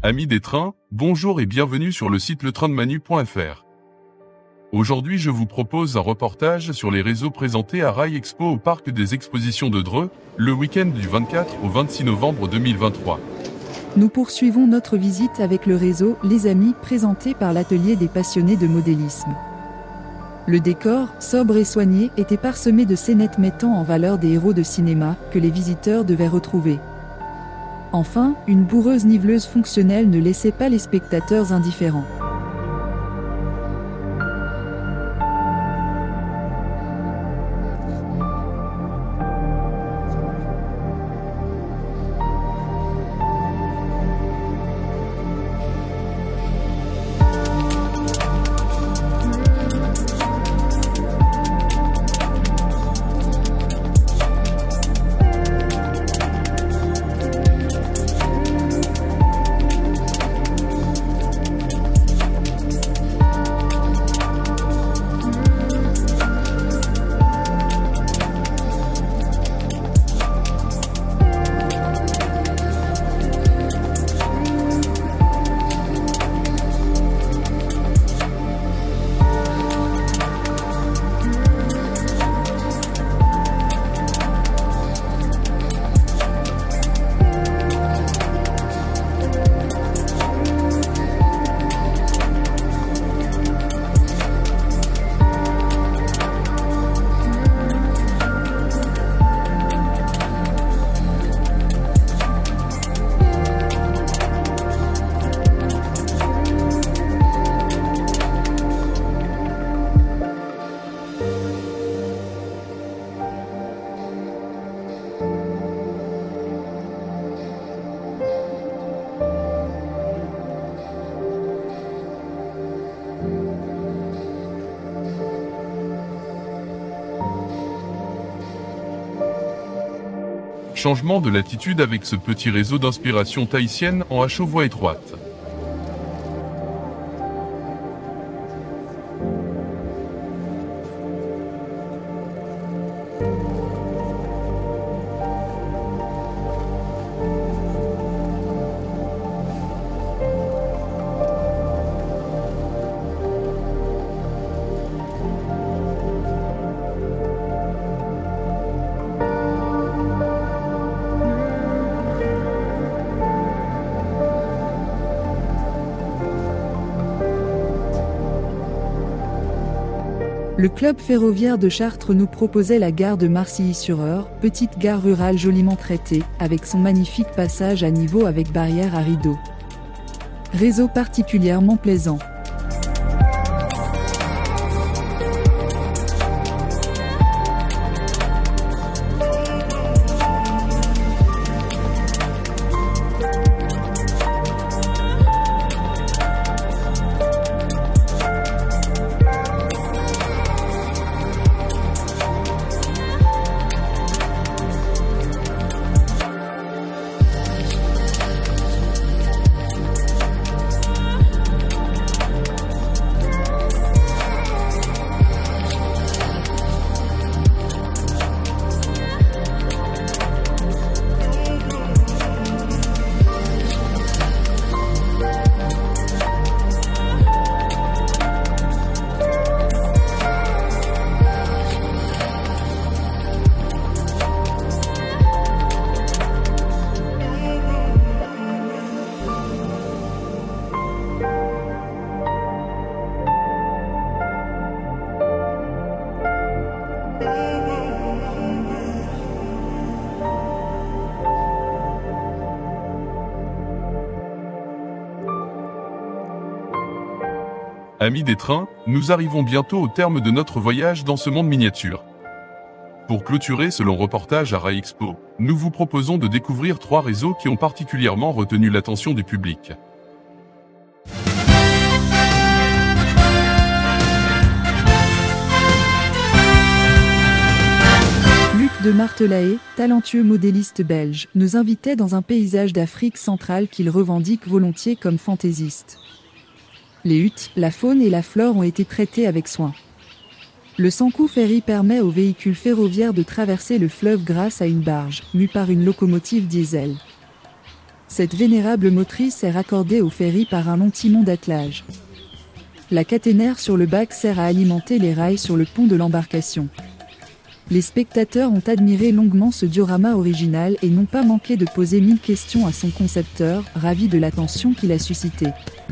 Amis des trains, bonjour et bienvenue sur le site letraindemanu.fr. Aujourd'hui je vous propose un reportage sur les réseaux présentés à Rail Expo au parc des expositions de Dreux, le week-end du 24 au 26 novembre 2023. Nous poursuivons notre visite avec le réseau Les Amis présenté par l'atelier des passionnés de modélisme. Le décor, sobre et soigné, était parsemé de scénettes mettant en valeur des héros de cinéma que les visiteurs devaient retrouver. Enfin, une boureuse niveleuse fonctionnelle ne laissait pas les spectateurs indifférents. Changement de latitude avec ce petit réseau d'inspiration tahitienne en hache-aux-voies étroites. Le club ferroviaire de Chartres nous proposait la gare de Marcilly-sur-Eure, petite gare rurale joliment traitée, avec son magnifique passage à niveau avec barrière à rideaux. Réseau particulièrement plaisant. Amis des trains, nous arrivons bientôt au terme de notre voyage dans ce monde miniature. Pour clôturer ce long reportage à Rail Expo, nous vous proposons de découvrir 3 réseaux qui ont particulièrement retenu l'attention du public. Luc de Martelae, talentueux modéliste belge, nous invitait dans un paysage d'Afrique centrale qu'il revendique volontiers comme fantaisiste. Les huttes, la faune et la flore ont été traitées avec soin. Le Sankou Ferry permet aux véhicules ferroviaires de traverser le fleuve grâce à une barge, mue par une locomotive diesel. Cette vénérable motrice est raccordée au ferry par un long timon d'attelage. La caténaire sur le bac sert à alimenter les rails sur le pont de l'embarcation. Les spectateurs ont admiré longuement ce diorama original et n'ont pas manqué de poser 1000 questions à son concepteur, ravi de l'attention qu'il a suscité.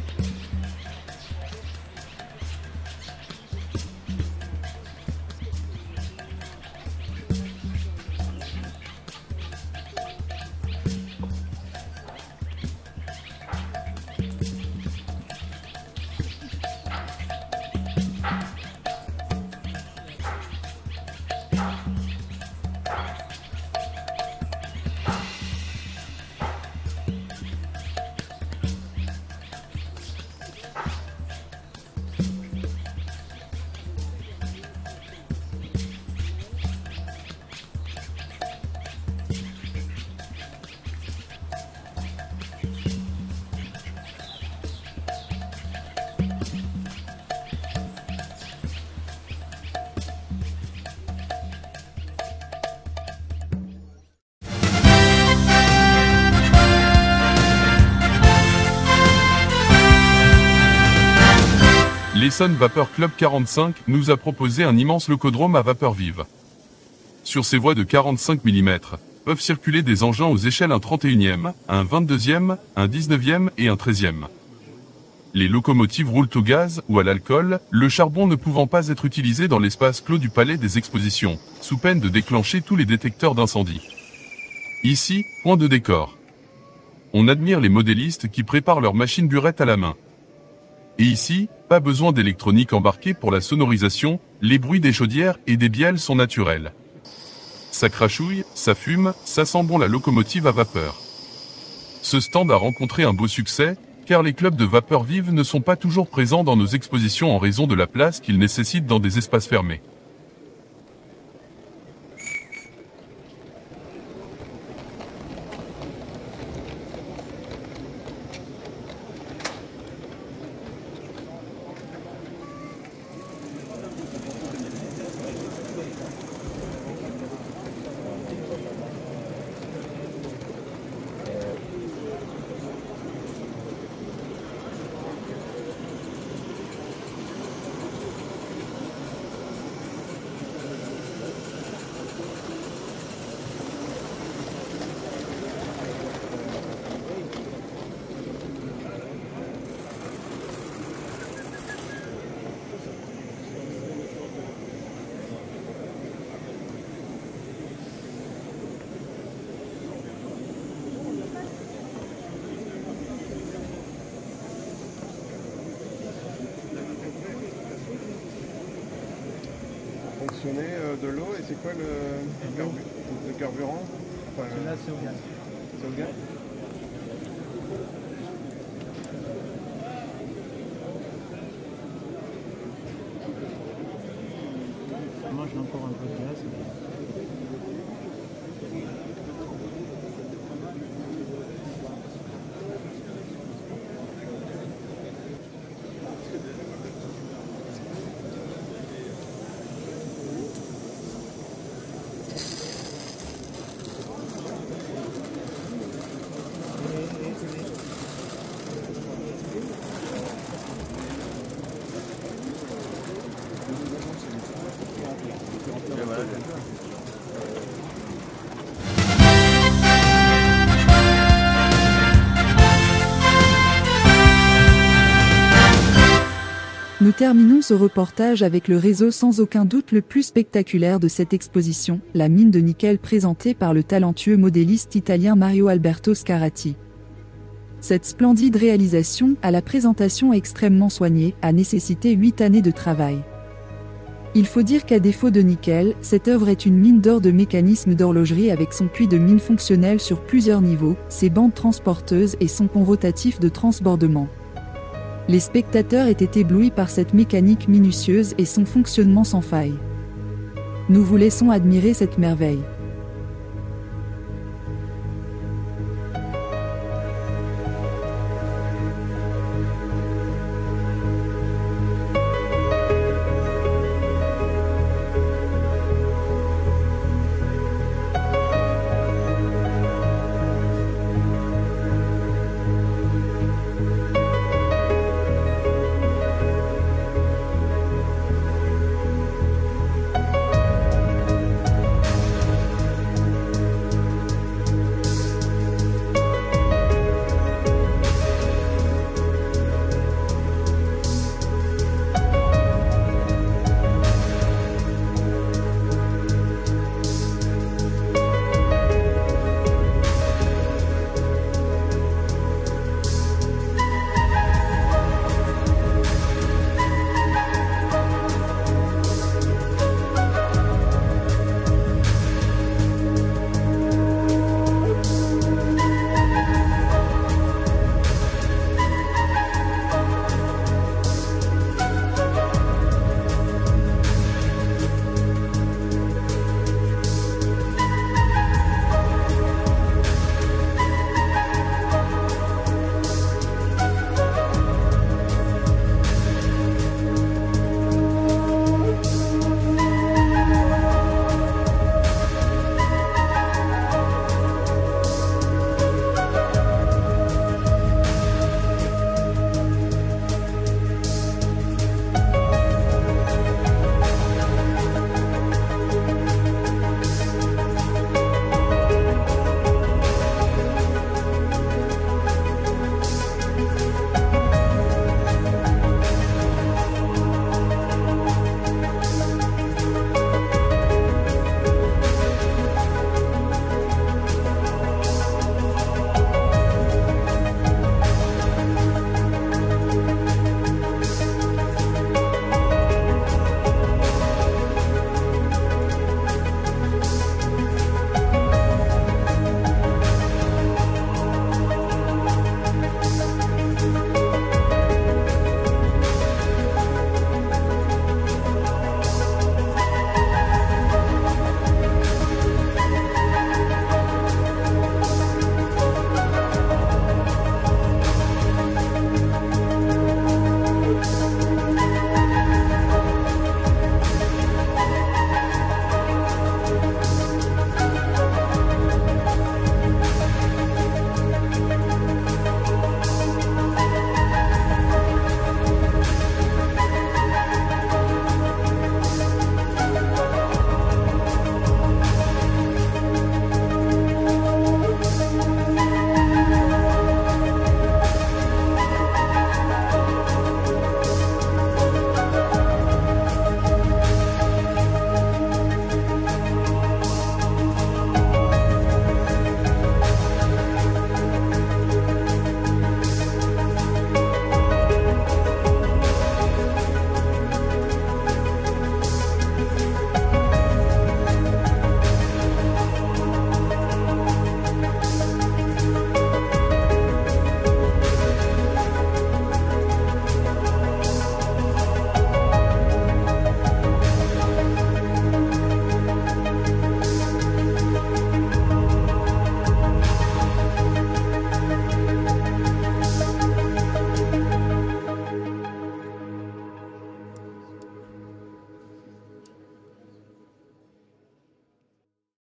L'Essonne Vapeur Club 45 nous a proposé un immense locodrome à vapeur vive. Sur ces voies de 45 mm, peuvent circuler des engins aux échelles un 31e, un 22e, un 19e et un 13e. Les locomotives roulent au gaz ou à l'alcool, le charbon ne pouvant pas être utilisé dans l'espace clos du Palais des Expositions, sous peine de déclencher tous les détecteurs d'incendie. Ici, point de décor. On admire les modélistes qui préparent leur machine burette à la main. Et ici, pas besoin d'électronique embarquée pour la sonorisation, les bruits des chaudières et des bielles sont naturels. Ça crachouille, ça fume, ça sent bon la locomotive à vapeur. Ce stand a rencontré un beau succès, car les clubs de vapeur vive ne sont pas toujours présents dans nos expositions en raison de la place qu'ils nécessitent dans des espaces fermés. De l'eau et c'est quoi le carburant enfin, là c'est au gaz. C'est au gaz. Moi j'ai encore un peu de gaz. Nous terminons ce reportage avec le réseau sans aucun doute le plus spectaculaire de cette exposition, la mine de nickel présentée par le talentueux modéliste italien Mario Alberto Scarratti. Cette splendide réalisation, à la présentation extrêmement soignée, a nécessité 8 années de travail. Il faut dire qu'à défaut de nickel, cette œuvre est une mine d'or de mécanismes d'horlogerie avec son puits de mine fonctionnel sur plusieurs niveaux, ses bandes transporteuses et son pont rotatif de transbordement. Les spectateurs étaient éblouis par cette mécanique minutieuse et son fonctionnement sans faille. Nous vous laissons admirer cette merveille.